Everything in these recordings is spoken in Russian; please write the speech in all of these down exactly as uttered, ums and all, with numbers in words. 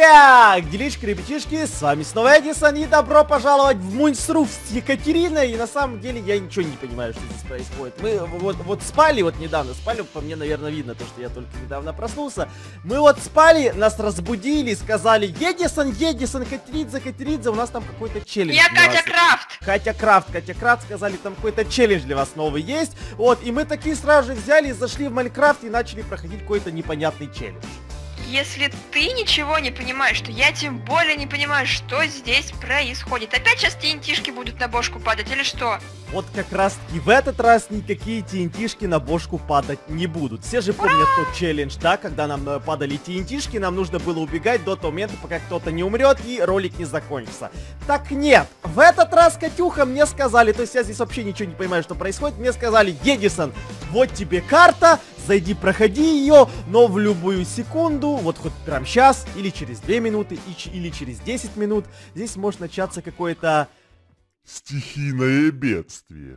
Так, делишки, ребятишки, с вами снова Эдисон, и добро пожаловать в Мунсруф с Екатериной. И на самом деле я ничего не понимаю, что здесь происходит. Мы вот, вот спали вот недавно, спали, по мне, наверное, видно, то, что я только недавно проснулся. Мы вот спали, нас разбудили, сказали: Эдисон, Эдисон, Катеридзе, Катеридзе, у нас там какой-то челлендж. Я Катя Крафт. Катя Крафт, Катя Крафт, сказали, там какой-то челлендж для вас новый есть. Вот, и мы такие сразу же взяли, зашли в Майнкрафт и начали проходить какой-то непонятный челлендж. Если ты ничего не понимаешь, то я тем более не понимаю, что здесь происходит. Опять сейчас ти эн ти-шки будут на бошку падать или что? Вот как раз таки в этот раз никакие ти эн ти-шки на бошку падать не будут. Все же помнят тот челлендж, да, когда нам э, падали ти эн ти-шки, нам нужно было убегать до того момента, пока кто-то не умрет и ролик не закончится. Так нет, в этот раз, Катюха, мне сказали, то есть я здесь вообще ничего не понимаю, что происходит, мне сказали: Эдисон, вот тебе карта, зайди, проходи ее, но в любую секунду, вот хоть прямо сейчас, или через две минуты, или через десять минут, здесь может начаться какое-то... стихийное бедствие.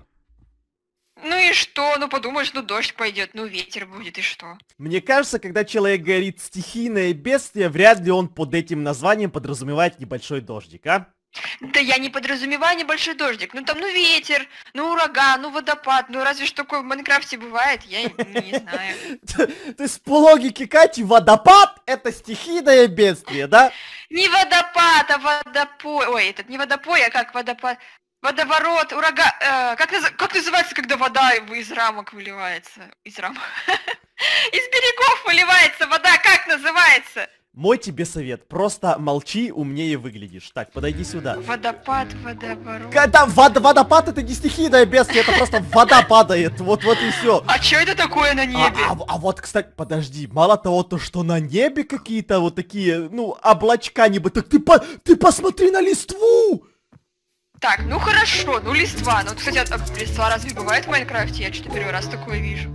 Ну и что? Ну подумаешь, ну дождь пойдет, ну ветер будет, и что? Мне кажется, когда человек говорит стихийное бедствие, вряд ли он под этим названием подразумевает небольшой дождик, а? Да я не подразумеваю небольшой дождик. Ну там, ну ветер, ну ураган, ну водопад. Ну разве что такое в Майнкрафте бывает, я не знаю. То есть по логике Кати водопад это стихийное бедствие, да? Не водопад, а водопой. Ой, этот не водопой, а как водопад. Водоворот, ураган. Э, как, наз... как называется, когда вода из рамок выливается? Из рамок. Из берегов выливается вода, как называется? Мой тебе совет, просто молчи, умнее выглядишь. Так, подойди сюда. Водопад, водоворот. Когда вод... водопад это не стихийное бедствие, это просто вода падает, вот, вот и все. А что это такое на небе? А, а, а вот, кстати, подожди, мало того, то, что на небе какие-то вот такие, ну, облачка небо, так ты, по... ты посмотри на листву! Так, ну хорошо, ну листва. Ну, кстати, а листва разве бывает в Майнкрафте? Я что-то первый раз такое вижу.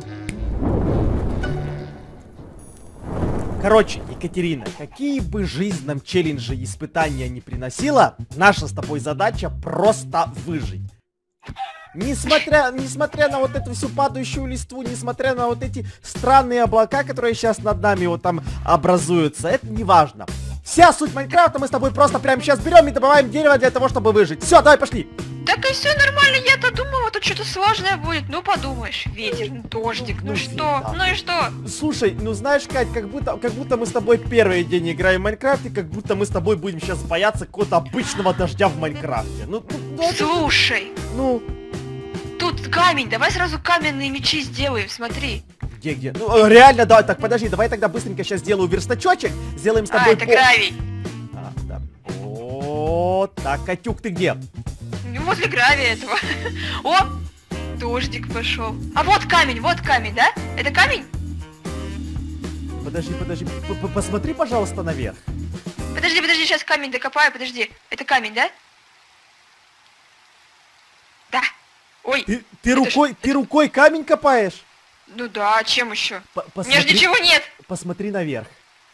Короче, Екатерина, какие бы жизнь нам челленджи и испытания не приносила, наша с тобой задача просто выжить. Несмотря, несмотря на вот эту всю падающую листву, несмотря на вот эти странные облака, которые сейчас над нами вот там образуются, это не важно. Вся суть Майнкрафта, мы с тобой просто прямо сейчас берем и добываем дерево для того, чтобы выжить. Все, давай, пошли. Так и все нормально, я-то думала, тут что-то сложное будет. Ну подумаешь, ветер, ну, дождик, ну, ну что, да. Ну и что? Слушай, ну знаешь, Кать, как будто, как будто мы с тобой первый день играем в Майнкрафте, как будто мы с тобой будем сейчас бояться какого-то обычного дождя в Майнкрафте. Ну, ну, ну слушай, ну... Тут камень, давай сразу каменные мечи сделаем, смотри. Где, где? Ну, реально, давай, так, подожди, давай тогда быстренько сейчас сделаю верстачочек, сделаем с тобой... А, это гравий. А, да. О, так, Катюк, ты где? Ну, возле гравия этого. О, дождик пошел. А вот камень, вот камень, да? Это камень? Подожди, подожди, посмотри, пожалуйста, наверх. Подожди, подожди, сейчас камень докопаю, подожди. Это камень, да? Да. Ой. Ты, ты рукой, ж... ты рукой камень копаешь? Ну да, чем еще? У меня же ничего нет. Посмотри наверх.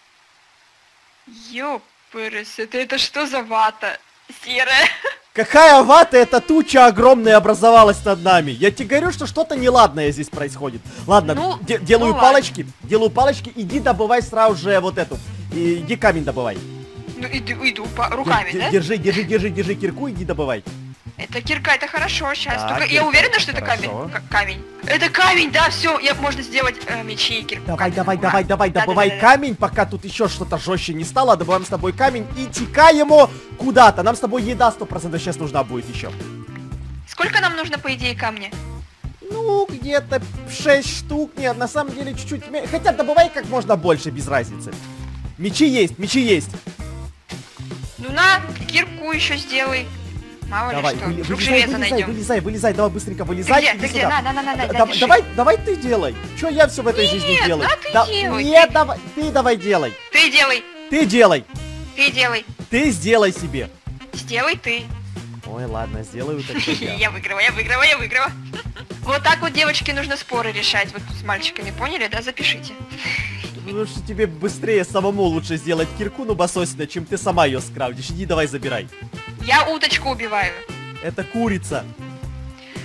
Ёпрс, это, это что за вата серая? Какая вата? Это туча огромная образовалась над нами. Я тебе говорю, что что-то неладное здесь происходит. Ладно, ну, де делаю ну палочки, ладно. делаю палочки, иди добывай сразу же вот эту. И, иди камень добывай. Ну иду, иду по руками, Д да? Держи, держи, держи, держи кирку, иди добывай. Это кирка, это хорошо, сейчас. Так, Только я уверена, что это камень. К камень. Это камень, да, все, я можно сделать э, мечи и кирку. Давай, давай, давай, давай, да, добывай да, да, камень, да. Пока тут еще что-то жестче не стало, добываем с тобой камень и текаем куда-то. Нам с тобой еда сто процентов сейчас нужна будет еще. Сколько нам нужно, по идее, камня? Ну, где-то шесть штук. Нет, на самом деле чуть-чуть. Хотя добывай как можно больше, без разницы. Мечи есть, мечи есть. Ну на, кирку еще сделай. Мало давай, ли что, вы, вдруг вылезай, железо вылезай, найдем. Вылезай, вылезай, давай быстренько вылезай. Ты где, ты где? На, на, на, на, на, да, на, давай, давай ты делай. Че я все в этой нет, жизни делаю? Да, ты да, делай. Нет, ты... давай, ты давай делай. Ты делай. Ты делай. Ты делай. Ты сделай себе. Сделай ты. Ой, ладно, сделаю так. Я. я выиграла, я выиграла, я выиграла. Вот так вот, девочки, нужно споры решать. Вот с мальчиками, поняли, да? Запишите. Ну что тебе быстрее самому лучше сделать кирку, ну басосина, чем ты сама ее скрафтишь. Иди давай забирай. Я уточку убиваю. Это курица.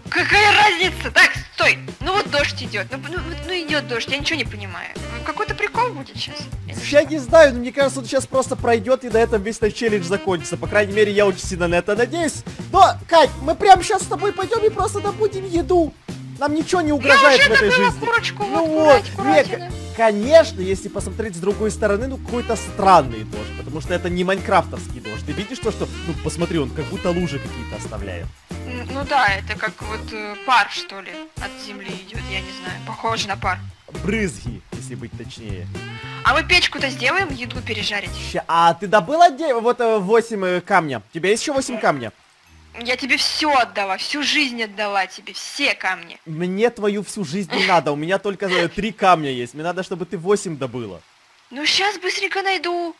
Какая разница? Так, стой. Ну вот дождь идет. Ну, ну, ну идет дождь, я ничего не понимаю. Какой-то прикол будет сейчас. Я не знаю, но мне кажется, он сейчас просто пройдет и на этом весь этот челлендж закончится. По крайней мере, я очень сильно на это надеюсь. Но, Кать, мы прямо сейчас с тобой пойдем и просто добудем еду. Нам ничего не угрожает в этой жизни. Курочку, ну вот, вот, не, конечно, если посмотреть с другой стороны, ну какой-то странный дождь, потому что это не майнкрафтовский дождь. Ты видишь то, что, ну посмотри, он как будто лужи какие-то оставляет. Ну да, это как вот э, пар, что ли, от земли идет, я не знаю, похоже на пар. Брызги, если быть точнее. А мы печку-то сделаем, еду пережарить. Ща, а ты добыла вот восемь камня? У тебя есть еще восемь камня? Я тебе все отдала, всю жизнь отдала тебе, все камни. Мне твою всю жизнь не надо, у меня только три камня есть. Мне надо, чтобы ты восемь добыла. Ну сейчас быстренько найду.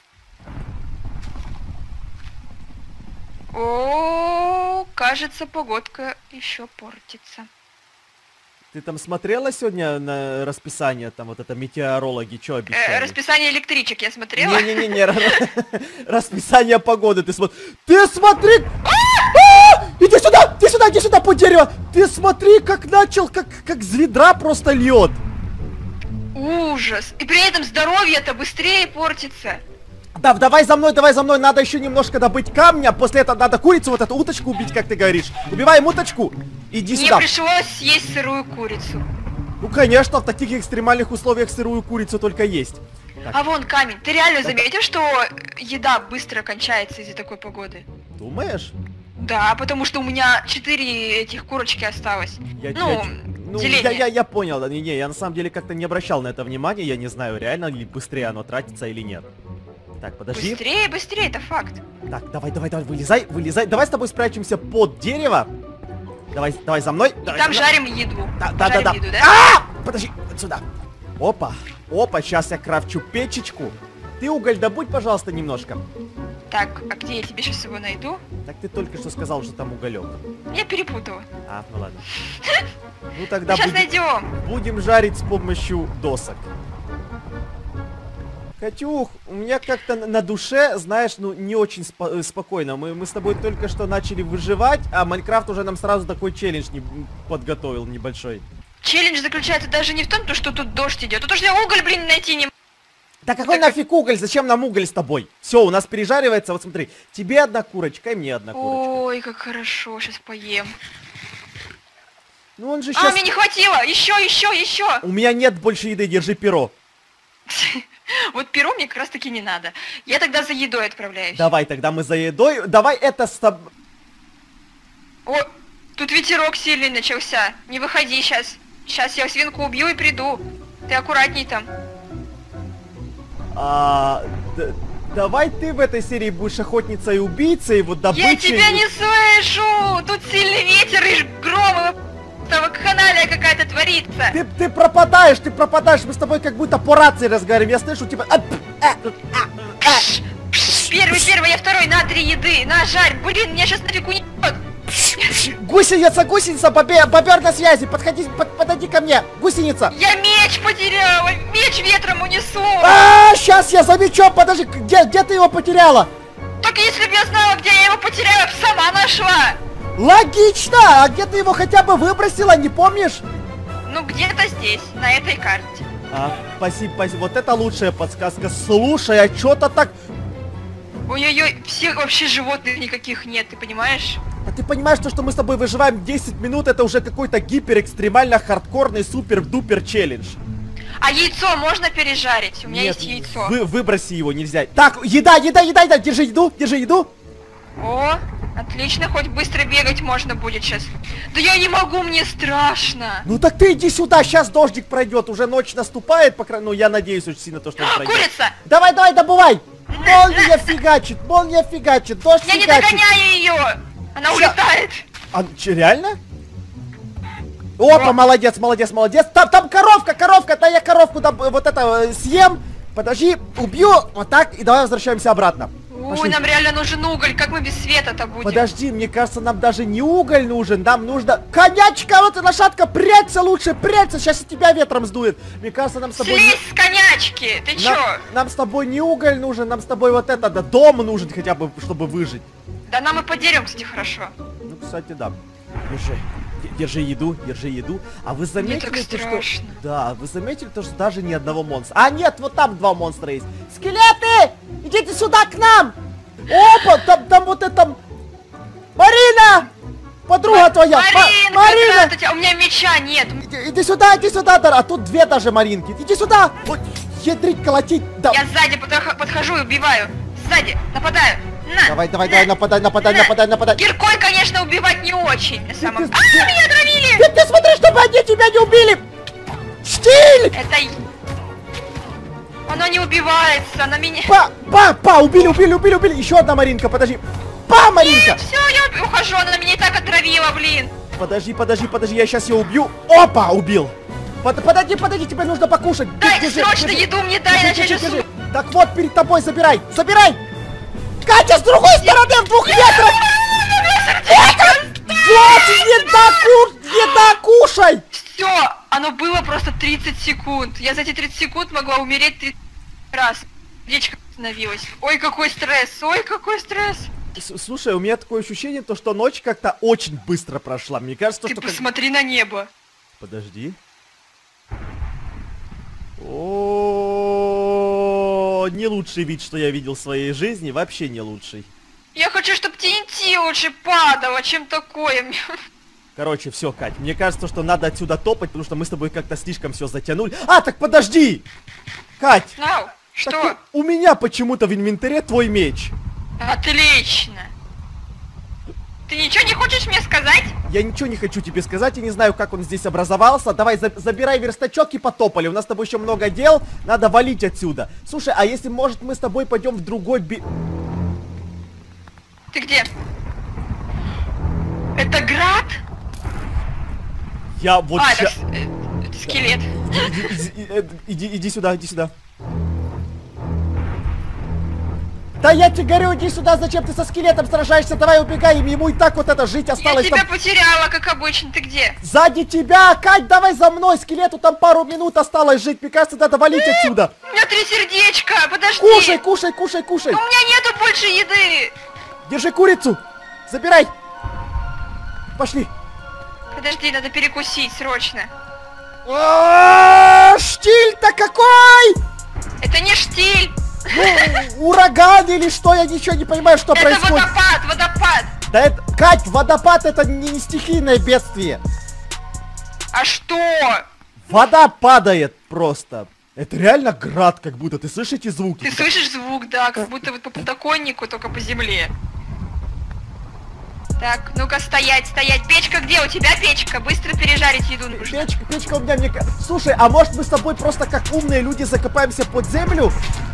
О, кажется, погодка еще портится. Ты там смотрела сегодня на расписание, там вот это метеорологи, что обещали? Э, расписание электричек я смотрела. Не-не-не, расписание погоды, ты смотри. Ты смотри! Иди сюда, иди сюда, иди сюда, по дереву! Ты смотри, как начал, как, как с ведра просто льет. Ужас! И при этом здоровье-то быстрее портится. Да, давай за мной, давай за мной, надо еще немножко добыть камня, после этого надо курицу, вот эту уточку убить, как ты говоришь. Убиваем уточку, иди Мне сюда. Мне пришлось съесть сырую курицу. Ну конечно, в таких экстремальных условиях сырую курицу только есть. Так. А вон камень, ты реально Так. заметил, что еда быстро кончается из-за такой погоды? Думаешь? Да, потому что у меня четыре этих курочки осталось. Я, ну, я, ну я, я, я понял, да, не, не, я на самом деле как-то не обращал на это внимания, я не знаю, реально ли быстрее оно тратится или нет. Так, подожди. Быстрее, быстрее, это факт. Так, давай, давай, давай, вылезай, вылезай. Давай с тобой спрячемся под дерево. Давай, давай за мной. И Давай, там за мной. жарим еду. Да, да, да, да. Еду, да? А! Подожди, вот сюда. Опа, опа, сейчас я крафчу печечку. Ты уголь добудь, пожалуйста, немножко. Так, а где я тебе сейчас его найду? Так ты только что сказал, что там уголек. Я перепутала. А, ну ладно. Ну тогда Сейчас будем, найдем. будем жарить с помощью досок. Катюх, у меня как-то на душе, знаешь, ну не очень спо спокойно. Мы, мы с тобой только что начали выживать, а Майнкрафт уже нам сразу такой челлендж не подготовил небольшой. Челлендж заключается даже не в том, что тут дождь идет. Тут уж я уголь, блин, найти не могу. Да какой так нафиг уголь? Зачем нам уголь с тобой? Все, у нас пережаривается, вот смотри, тебе одна курочка и мне одна курочка. Ой, как хорошо, сейчас поем. Ну он же А, сейчас... мне не хватило! Еще, еще, еще! У меня нет больше еды, держи перо. Вот перо мне как раз таки не надо. Я тогда за едой отправляюсь. Давай, тогда мы за едой. Давай это с тобой... О, тут ветерок сильный начался. Не выходи сейчас. Сейчас я свинку убью и приду. Ты аккуратней там. А, давай ты в этой серии будешь охотницей и убийцей, вот добычей. Я тебя не слышу! Тут сильный ветер и гром, и вакханалия какая-то творится. Ты, ты пропадаешь, ты пропадаешь, мы с тобой как будто по рации разговариваем, я слышу тебя... Пш, пш, первый, первый, я второй, на три еды, на жарь, блин, меня сейчас нафиг унесет. Гусеница, гусеница, бобер, бобер на связи, подходи, под, подойди ко мне, гусеница. Я меч потеряла, меч ветром унесу. А, сейчас я за мечом, подожди, где, где ты его потеряла? Так если бы я знала, где я его потеряла, я бы сама нашла. Логично, а где ты его хотя бы выбросила, не помнишь? Ну где-то здесь, на этой карте. А, спасибо, спасибо, вот это лучшая подсказка. Слушай, а что-то так... Ой-ой-ой, всех вообще животных никаких нет, ты понимаешь? А ты понимаешь, то, что мы с тобой выживаем десять минут, это уже какой-то гиперэкстремально хардкорный супер-дупер челлендж. А яйцо можно пережарить? У меня Нет, есть яйцо. Вы, выброси его, нельзя. Так, еда, еда, еда, еда, держи еду, держи еду. О, отлично, хоть быстро бегать можно будет сейчас. Да я не могу, мне страшно. Ну так ты иди сюда, сейчас дождик пройдет, уже ночь наступает, по крайней мере, ну я надеюсь очень сильно то, что он пройдет. Курица! Давай, давай, добывай! Молния фигачит, молния фигачит, дождь Я не фигачит. догоняю ее! Она Ща. улетает! А, че, реально? Опа, О. молодец, молодец, молодец. Там, там коровка, коровка, да я коровку там, вот это э, съем. Подожди, убью, вот так, и давай возвращаемся обратно. Ой, Пошли. нам реально нужен уголь, как мы без света-то будем? Подожди, мне кажется, нам даже не уголь нужен, нам нужно... Конячка, вот и лошадка, прячься лучше, прячься, сейчас и тебя ветром сдует. Мне кажется, нам с тобой... Слезь с конячки! Ты чё? Нам, нам с тобой не уголь нужен, нам с тобой вот это, да, дом нужен хотя бы, чтобы выжить. Да нам и по дереву, кстати, хорошо. Ну, кстати, да. Держи. Держи еду, держи еду. А вы заметили, Мне так то, что... страшно. Да, вы заметили то, что даже ни одного монстра. А нет, вот там два монстра есть. Скелеты! Идите сюда к нам! Опа, там, там вот это... Марина! Подруга Ма- твоя! Маринка, Ма- Марина! здравствуйте, у меня меча нет. Иди, иди сюда, иди сюда, Дар. А тут две даже Маринки. Иди сюда! Вот, ядрить, колотить. Да. Я сзади подох- подхожу и убиваю. Сзади, нападаю. На, Давай, давай, на, давай, нападай, нападай, на. нападай, нападай. Киркой, конечно, убивать не очень. На самом... Ты- А, ты- меня отравили! Ты, ты смотри, чтобы они тебя не убили! Штиль! Это... и- Оно не убивается, оно меня... Па, па, па, убили, убили, убили, убили. Еще одна Маринка, подожди. Па, Маринка! Все, я ухожу, она меня и так отравила, блин. Подожди, подожди, подожди, я сейчас ее убью. Опа, убил. Под, подожди, подожди, тебе нужно покушать. Дай, Держи, срочно держи. еду мне дай, Держи, иначе я держи, сейчас... держи. Так вот, перед тобой забирай, забирай. Катя, с другой стороны, в двух метрах. Вот, еда, ку... еда, кушай. Все, оно было просто тридцать секунд. Я за эти тридцать секунд могла умереть тридцать раз. Речка остановилась. Ой, какой стресс, ой, какой стресс. С- Слушай, у меня такое ощущение, то, что ночь как-то очень быстро прошла. Мне кажется, Ты что... как- посмотри на небо. Подожди. О, не лучший вид, что я видел в своей жизни, вообще не лучший. Я хочу, чтобы ти эн ти лучше падало, чем такое. Короче, все, Кать, мне кажется, что надо отсюда топать, потому что мы с тобой как-то слишком все затянули. А, так подожди! Кать, Ау, так что? у, у меня почему-то в инвентаре твой меч. Отлично. Ты ничего не хочешь мне сказать? Я ничего не хочу тебе сказать, я не знаю, как он здесь образовался. Давай, за- забирай верстачок и потопали. У нас с тобой еще много дел, надо валить отсюда. Слушай, а если, может, мы с тобой пойдем в другой би... Ты где? Это град? Я вот А, ща- это, с- э, это скелет. Иди, иди, э, иди, иди сюда, иди сюда. Да я тебе говорю, иди сюда, зачем ты со скелетом сражаешься? Давай убегаем, ему и так вот это жить Я осталось. тебя Там... потеряла, как обычно. Ты где? Сзади тебя, Кать, давай за мной, скелету там пару минут осталось жить. Мне кажется, надо валить отсюда. У меня три сердечка, подожди. Кушай, кушай, кушай, кушай. У меня нету больше еды. Держи курицу, забирай. Пошли. Подожди, надо перекусить срочно. А, штиль-то какой! Это не штиль. Ну, ураган или что, я ничего не понимаю, что Это происходит. водопад, водопад. Да это, Кать, водопад это не, не стихийное бедствие. А что? Вода падает просто. Это реально град, как будто. Ты слышишь эти звуки? Ты слышишь звук, да, как будто вот по подоконнику, только по земле. Так, ну-ка стоять, стоять. Печка где? У тебя печка? Быстро пережарить еду нужно. Печка, печка у меня мне... ка- Слушай, а может мы с тобой просто как умные люди закопаемся под землю?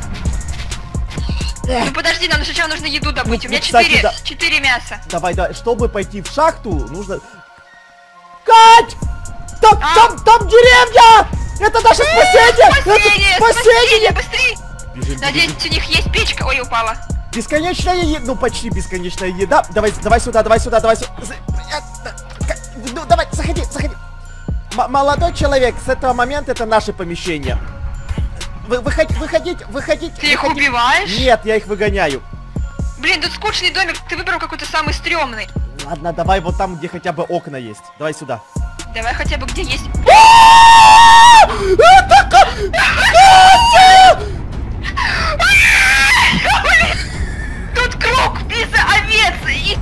Ну подожди, нам сначала нужно еду добыть. Ну, У меня ну, кстати, четыре, да. четыре мяса. Давай, давай, чтобы пойти в шахту, нужно... Кать! Там, А? там, там деревня! Это наше спасение! Спасение! Это спасение! Быстрее! Бежим, Надеюсь, бежим. у них есть печка. Ой, упала. Бесконечная еда, ну почти бесконечная еда. Давай, давай сюда, давай сюда, давай сюда. За- э, Ка- Ну давай, заходи, заходи. М- молодой человек, с этого момента это наше помещение. Вы, выходи, выходите, выходите. Ты их выходите. убиваешь? Нет, я их выгоняю. Блин, тут скучный домик. Ты выбрал какой-то самый стрёмный. Ладно, давай вот там, где хотя бы окна есть. Давай сюда. Давай хотя бы где есть. Это ка- Катя! Тут круг без овец и...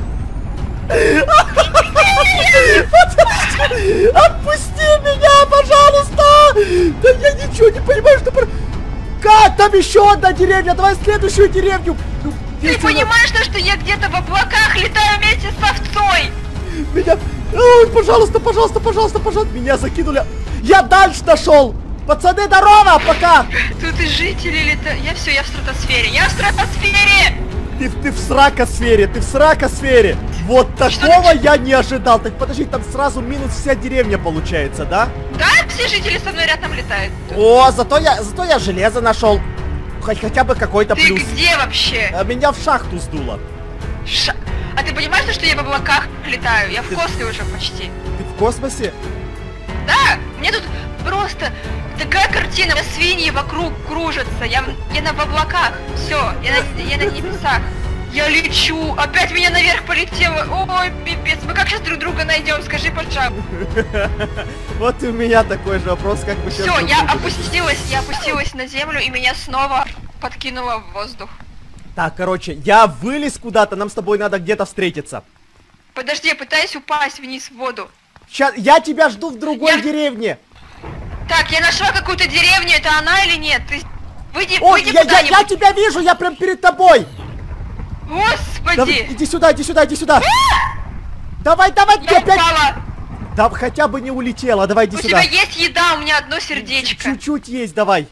Подожди! Отпусти меня, пожалуйста! Да я ничего не понимаю, что... про- Как? Там еще одна деревня! Давай следующую деревню! Ну, Ты если понимаешь, то, что я где-то в облаках летаю вместе с овцой? на- Меня... Ой, пожалуйста, пожалуйста, пожалуйста, пожалуйста! Меня закинули! Я дальше дошел! Пацаны, здорово! Пока! Тут и жители летают. Я все, я в стратосфере. Я в стратосфере! Ты, ты в сракосфере, ты в сракосфере! Вот Что такого ты- я не ожидал! Так подожди, там сразу минус вся деревня получается, да? Да, все жители со мной рядом летают. О, зато я, зато я железо нашел. Хоть хотя бы какой-то Ты плюс. где вообще? А меня в шахту сдуло. Ша- А ты понимаешь, что я в облаках летаю? Я в Ты- космосе уже почти. Ты в космосе? Да, мне тут просто такая картина. Свиньи вокруг кружатся. Я, в- я на в облаках. Все, я на, я на небесах. Я лечу, опять меня наверх полетело. Ой, пипец, мы как сейчас друг друга найдем, скажи, пожалуйста. Вот и у меня такой же вопрос, как бы сейчас... Все, я опустилась, я опустилась на землю, и меня снова подкинуло в воздух. Так, короче, я вылез куда-то, нам с тобой надо где-то встретиться. Подожди, я пытаюсь упасть вниз в воду. Сейчас, я тебя жду в другой Я- деревне. Так, я нашла какую-то деревню, это она или нет? Ты выйди, Ой, выйди я, я, куда-нибудь. я тебя вижу, я прям перед тобой. Господи! Давай, иди сюда, иди сюда, иди сюда. Давай, давай, ты Я опять... упала! Да хотя бы не улетела, давай, иди У сюда. тебя есть еда, у меня одно сердечко. Чуть-чуть есть, давай.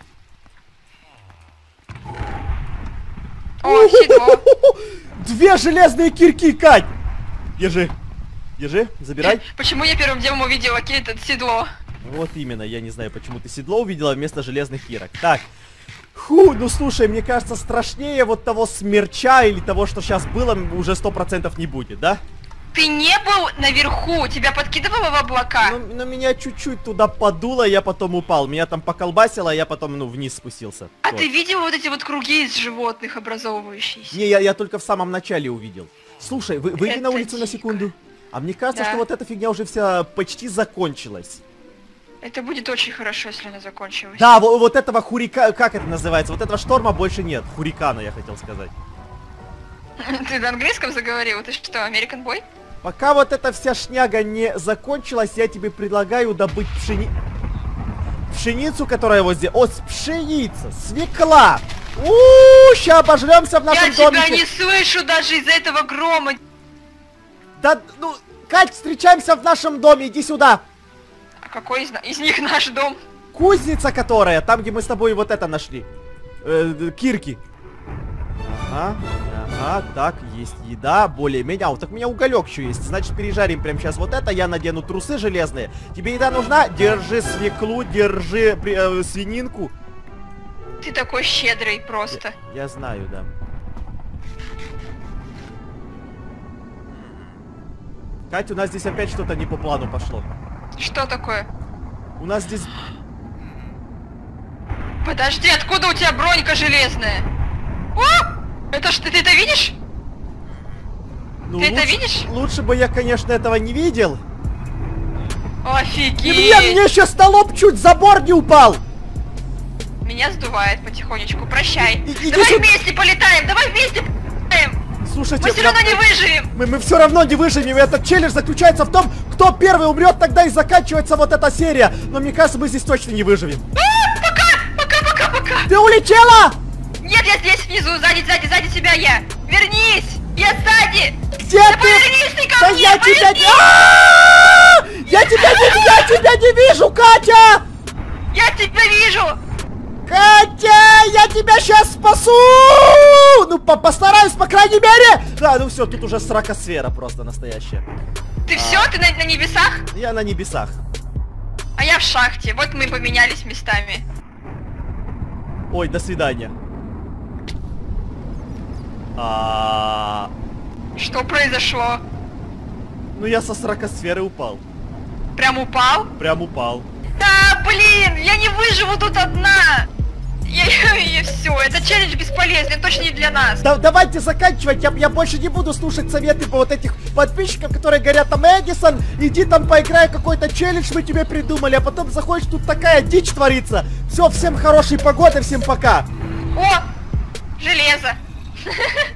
О, седло. Две железные кирки, Кать. Держи. Держи, забирай. Почему я первым делом увидела какие-то седло? Вот именно, я не знаю, почему ты седло увидела вместо железных кирок. Так. Фу, ну слушай, мне кажется, страшнее вот того смерча или того, что сейчас было, уже сто процентов не будет, да? Ты не был наверху, тебя подкидывало в облака. Ну, ну, меня чуть-чуть туда подуло, я потом упал. Меня там поколбасило, а я потом, ну, вниз спустился. А Вот. ты видел вот эти вот круги из животных образовывающиеся? Не, я, я только в самом начале увидел. Слушай, вы, выйди Это на улицу на дико. секунду. А мне кажется, Да. что вот эта фигня уже вся почти закончилась. Это будет очень хорошо, если она закончилась. Да, вот, вот этого хурика... Как это называется? Вот этого шторма больше нет. Хурикана, я хотел сказать. Ты на английском заговорил? Ты что, American Boy? Пока вот эта вся шняга не закончилась, я тебе предлагаю добыть пшени... пшеницу, которая вот здесь. О, с- пшеница, свекла. У, ща обожремся в нашем Я тебя домике. не слышу даже из-за этого грома. Да, ну, Кать, встречаемся в нашем доме, иди сюда. А какой из, на- из них наш дом? Кузница, которая, там, где мы с тобой вот это нашли. Э, кирки. Ага, ага, так, есть еда, более-менее. А, вот так у меня уголек еще есть. Значит, пережарим прямо сейчас вот это. Я надену трусы железные. Тебе еда нужна? Держи свеклу, держи при- э, свининку. Ты такой щедрый просто. Я знаю, да. Катя, у нас здесь опять что-то не по плану пошло. Что такое? У нас здесь... Подожди, откуда у тебя бронька железная? О! Это что, ты это видишь? Ну, Ты это лучше- видишь? Лучше бы я, конечно, этого не видел. И Офигеть! мне, мне сейчас на лоб чуть забор не упал. Меня сдувает потихонечку, прощай. И- иди Давай сюда. вместе полетаем, давай вместе полетаем. Слушайте, Мы все я- равно не выживем. мы, мы все равно не выживем. Этот челлендж заключается в том, кто первый умрет, тогда и заканчивается вот эта серия. Но мне кажется, мы здесь точно не выживем. А, пока, пока, пока, пока. Ты улетела? Нет, я здесь внизу, сзади, сзади, сзади тебя я. Вернись, я сзади. Где Да ты? повернись ты ко Да мне, я тебя не... повернись. А-а-а! Я тебя не... Я тебя не вижу, Катя! Я тебя вижу. Катя, я тебя сейчас спасу! Ну, по постараюсь, по крайней мере! Да, ну все, тут уже сракосфера просто настоящая. Ты все, ты на, на небесах? Я на небесах. А я в шахте. Вот мы поменялись местами. Ой, до свидания. А, Что произошло? ну я со сракосферы упал. Прям упал? Прям упал. Да, блин, я не выживу тут одна. Я, и все, это челлендж бесполезный, точно не для нас. Да, давайте заканчивать, я, я больше не буду слушать советы по вот этих подписчиков, которые говорят там: Эдисон, иди там поиграй какой-то челлендж, мы тебе придумали, а потом заходишь, тут такая дичь творится. Все, всем хорошей погоды, всем пока. О, железо.